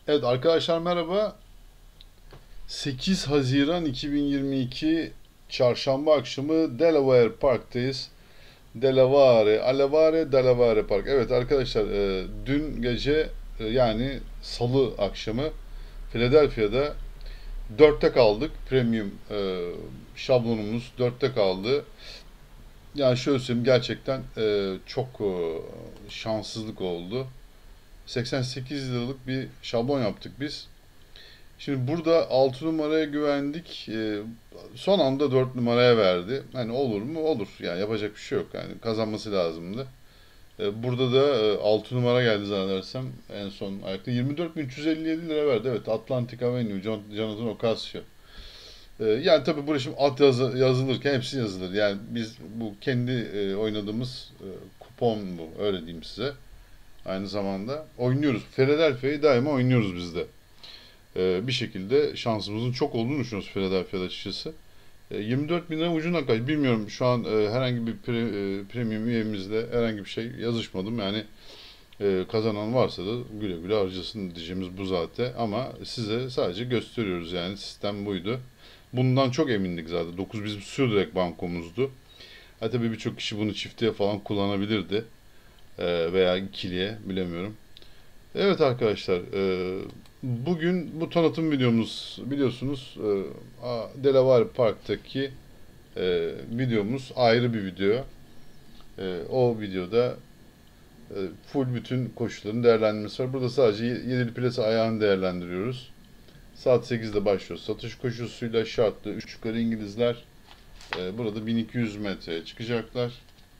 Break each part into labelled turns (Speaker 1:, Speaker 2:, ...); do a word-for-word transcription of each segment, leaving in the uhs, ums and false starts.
Speaker 1: Evet arkadaşlar merhaba. sekiz Haziran iki bin yirmi iki Çarşamba akşamı Delaware Park'tayız. Delaware, Alaware, Delaware Park. Evet arkadaşlar e, dün gece e, yani Salı akşamı Philadelphia'da dörtte kaldık. Premium e, şablonumuz dörtte kaldı. Yani şöyle söyleyeyim gerçekten e, çok e, şanssızlık oldu. seksen sekiz liralık bir şablon yaptık biz. Şimdi burada altı numaraya güvendik. Ee, son anda dört numaraya verdi. Hani olur mu? Olur. Yani yapacak bir şey yok. Yani kazanması lazımdı. Ee, burada da e, altı numara geldi zannedersem. En son ayakta yirmi dört bin üç yüz elli yedi lira verdi. Evet, Atlantic Avenue, John, Jonathan Ocasio. Ee, yani tabii buraya şimdi at yazı- yazılırken hepsi yazılır. Yani biz bu kendi e, oynadığımız e, kupon bu. Öyle diyeyim size. Aynı zamanda oynuyoruz. Philadelphia'yı daima oynuyoruz biz de. Ee, bir şekilde şansımızın çok olduğunu düşünüyoruz Philadelphia'da açıkçası. E, yirmi dört bin lira ucuna kaç. Bilmiyorum şu an e, herhangi bir pre- e, premium üyemizle herhangi bir şey yazışmadım. Yani e, kazanan varsa da güle güle harcasın diyeceğimiz bu zaten. Ama size sadece gösteriyoruz yani sistem buydu. Bundan çok emindik zaten. dokuz bizim sürdürek bankomuzdu. Ha tabii birçok kişi bunu çifteye falan kullanabilirdi. E, veya ikiliye bilemiyorum. Evet arkadaşlar, e, bugün bu tanıtım videomuz biliyorsunuz e, Delaware Park'taki e, videomuz ayrı bir video. E, o videoda e, full bütün koşulların değerlendirmesi var. Burada sadece yedili plasa ayağını değerlendiriyoruz. Saat sekizde başlıyor. Satış koşusuyla şartlı üç yukarı İngilizler e, burada bin iki yüz metreye çıkacaklar.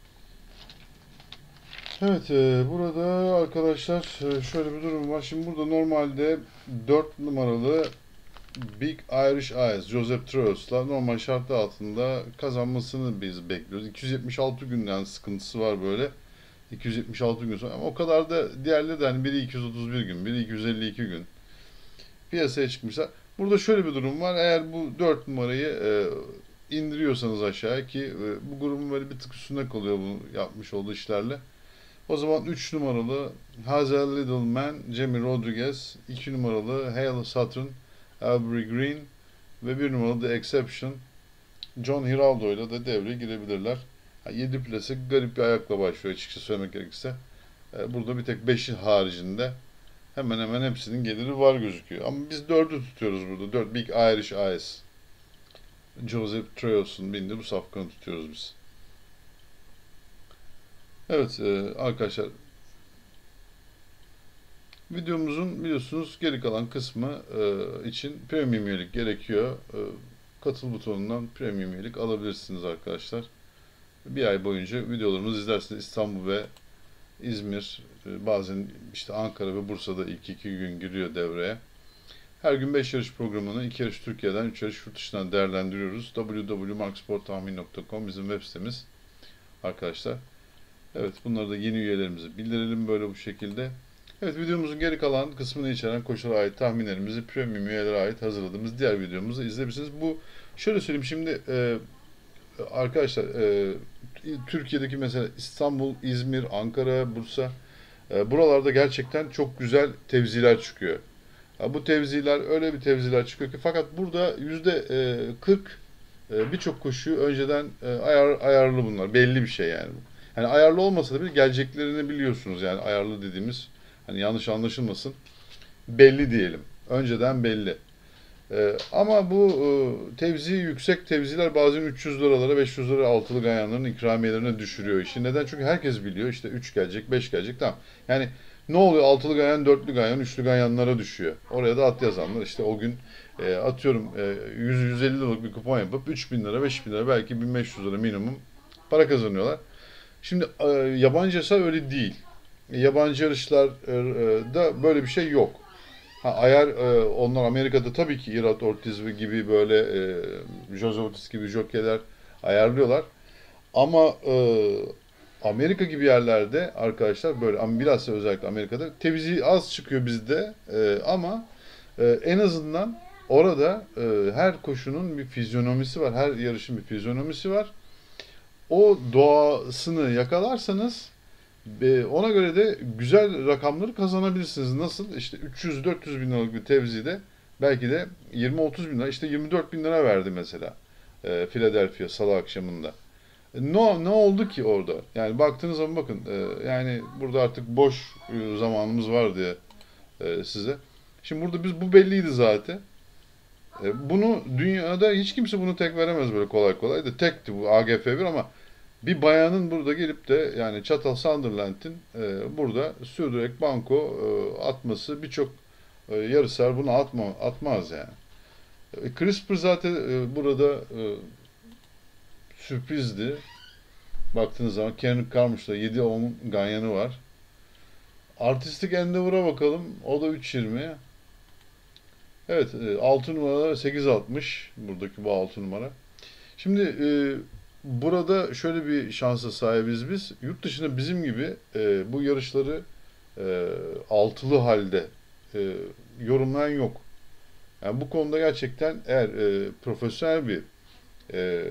Speaker 1: Evet, e, burada arkadaşlar e, şöyle bir durum var. Şimdi burada normalde dört numaralı Big Irish Eyes, Joseph Troyos'la normal şartlar altında kazanmasını biz bekliyoruz. iki yüz yetmiş altı günden sıkıntısı var böyle. iki yüz yetmiş altı gün sonra ama o kadar da diğerleri de hani biri iki yüz otuz bir gün, biri iki yüz elli iki gün piyasaya çıkmışlar. Burada şöyle bir durum var. Eğer bu dört numarayı e, indiriyorsanız aşağıya ki e, bu grubun böyle bir tık üstünde kalıyor bu yapmış olduğu işlerle. O zaman üç numaralı Hazel Littleman, Jamie Rodriguez, iki numaralı Hale Sutton, Avery Green ve bir numaralı The Exception John Hiraldo ile de devreye girebilirler. yedi plase garip bir ayakla başlıyor açıkça söylemek gerekirse. E, Burada bir tek beşi haricinde hemen hemen hepsinin geliri var gözüküyor. Ama biz dördü tutuyoruz burada. dört Big Irish Eyes. Joseph Troyos'un bindiği bu safkanı tutuyoruz biz. Evet e, arkadaşlar, videomuzun biliyorsunuz geri kalan kısmı e, için premium üyelik gerekiyor. E, katıl butonundan premium üyelik alabilirsiniz arkadaşlar. Bir ay boyunca videolarımızı izlersiniz. İstanbul ve İzmir, e, bazen işte Ankara ve Bursa'da ilk iki gün giriyor devreye. Her gün beş yarış programını, iki yarış Türkiye'den, üç yarış yurt dışından değerlendiriyoruz. w w w nokta marksporttahmin nokta com bizim web sitemiz arkadaşlar. Evet, bunları da yeni üyelerimize bildirelim böyle bu şekilde. Evet, videomuzun geri kalan kısmını içeren koşulara ait tahminlerimizi premium üyelere ait hazırladığımız diğer videomuzu izleyebilirsiniz. Bu şöyle söyleyeyim şimdi e, arkadaşlar e, Türkiye'deki mesela İstanbul, İzmir, Ankara, Bursa e, buralarda gerçekten çok güzel tevziler çıkıyor. Ha, bu tevziler öyle bir tevziler çıkıyor ki fakat burada yüzde kırk e, birçok koşuyu önceden e, ayar, ayarlı bunlar. Belli bir şey yani. Hani ayarlı olmasa da bir geleceklerini biliyorsunuz yani ayarlı dediğimiz hani yanlış anlaşılmasın. Belli diyelim. Önceden belli. Ee, ama bu e, tevzi yüksek tevziler bazen üç yüz liralara beş yüz lira altılı ganyanların ikramiyelerine düşürüyor işi. Neden? Çünkü herkes biliyor işte üç gelecek beş gelecek tamam. Yani ne oluyor altılı ganyan dörtlü ganyan üçlü ganyanlara düşüyor. Oraya da at yazanlar işte o gün e, atıyorum e, yüz yüz elli liralık bir kupon yapıp üç bin lira beş bin lira belki bin beş yüz lira minimum para kazanıyorlar. Şimdi e, yabancı yasa öyle değil. Yabancı yarışlarda böyle bir şey yok. Ha, ayar e, onlar Amerika'da tabii ki Irat Ortiz gibi böyle e, Jose Ortiz gibi jokeyler ayarlıyorlar. Ama e, Amerika gibi yerlerde arkadaşlar böyle ama bilhassa özellikle Amerika'da tevzi az çıkıyor bizde e, ama e, en azından orada e, her koşunun bir fizyonomisi var. Her yarışın bir fizyonomisi var. O doğasını yakalarsanız Ve ona göre de güzel rakamları kazanabilirsiniz. Nasıl? İşte üç yüz dört yüz bin liralık bir tevzide belki de yirmi otuz bin lira, işte yirmi dört bin lira verdi mesela e, Philadelphia salı akşamında. E, Ne, ne oldu ki orada? Yani baktığınız zaman bakın, e, yani burada artık boş e, zamanımız var diye e, size. Şimdi burada biz, bu belliydi zaten. E, bunu dünyada hiç kimse bunu tek veremez böyle kolay kolay da, tekti bu A G F bir. Ama bir bayanın burada gelip de, yani Çatal Sunderland'in e, burada sürdürerek banko e, atması, birçok e, yarışlar bunu atma, atmaz yani. E, CRISPR zaten e, burada e, sürprizdi. Baktığınız zaman Karen Carmouche'da yedi on ganyanı var. Artistic Endeavor'a bakalım. O da üç yirmi. Evet, e, altı numara sekiz altmış. Buradaki bu altı numara. Şimdi e, burada şöyle bir şansa sahibiz biz. Yurt dışında bizim gibi e, bu yarışları e, altılı halde e, yorumlayan yok. Yani bu konuda gerçekten, eğer e, profesyonel bir e,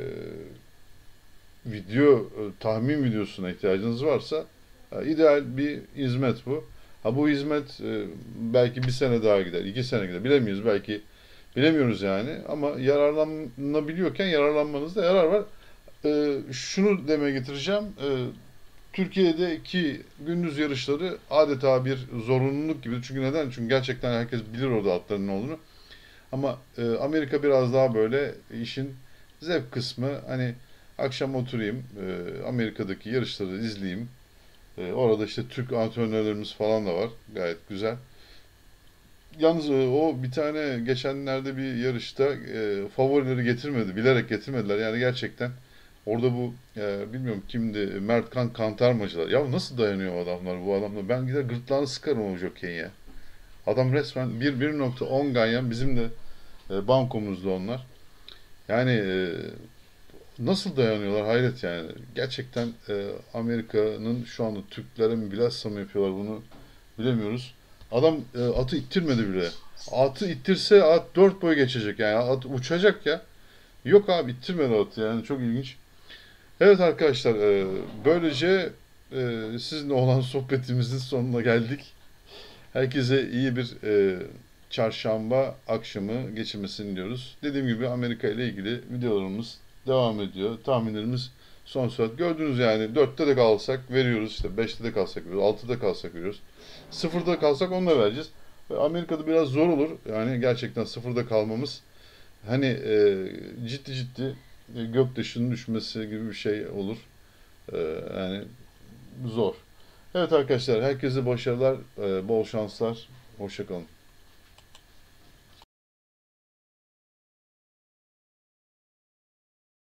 Speaker 1: video e, tahmin videosuna ihtiyacınız varsa, e, ideal bir hizmet bu. Ha, bu hizmet e, belki bir sene daha gider, iki sene gider, bilemiyoruz belki, bilemiyoruz yani. Ama yararlanabiliyorken yararlanmanızda yarar var. E, şunu demeye getireceğim. E, Türkiye'deki gündüz yarışları adeta bir zorunluluk gibi. Çünkü neden? Çünkü gerçekten herkes bilir orada atların ne olduğunu. Ama e, Amerika biraz daha böyle işin zevk kısmı. Hani akşam oturayım, e, Amerika'daki yarışları izleyeyim. E, orada işte Türk antrenörlerimiz falan da var. Gayet güzel. Yalnız e, o bir tane geçenlerde bir yarışta e, favorileri getirmedi. Bilerek getirmediler. Yani gerçekten orada bu, e, bilmiyorum kimdi, Mert Kan Kantarmacılar. Ya nasıl dayanıyor o adamlar, bu adamlar? Ben gider gırtlağını sıkarım o jokeyin ya. Adam resmen bir 1.10 ganyan, bizim de e, bankomuzda onlar. Yani e, nasıl dayanıyorlar, hayret yani. Gerçekten e, Amerika'nın şu anda Türklere mi bilhassa mı yapıyorlar bunu, bilemiyoruz. Adam e, atı ittirmedi bile. Atı ittirse at dört boy geçecek yani. At uçacak ya. Yok abi, ittirmedi atı, yani çok ilginç. Evet arkadaşlar, e, böylece e, sizinle olan sohbetimizin sonuna geldik. Herkese iyi bir e, çarşamba akşamı geçirmesini diliyoruz. Dediğim gibi Amerika ile ilgili videolarımız devam ediyor. Tahminlerimiz son sürat. Gördünüz yani, dörtte de kalsak veriyoruz, işte beşte de kalsak veriyoruz, altıda kalsak veriyoruz. Sıfırda kalsak onu da vereceğiz. Ve Amerika'da biraz zor olur. Yani gerçekten sıfırda kalmamız, hani e, ciddi ciddi e, göktaşının düşmesi gibi bir şey olur. E, yani zor. Evet arkadaşlar, herkese başarılar, e, bol şanslar. Hoşça kalın.